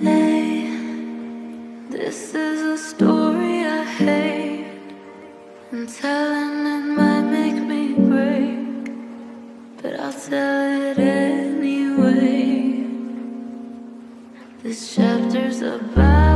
Hey, this is a story I hate, and telling it might make me break, but I'll tell it anyway. This chapter's about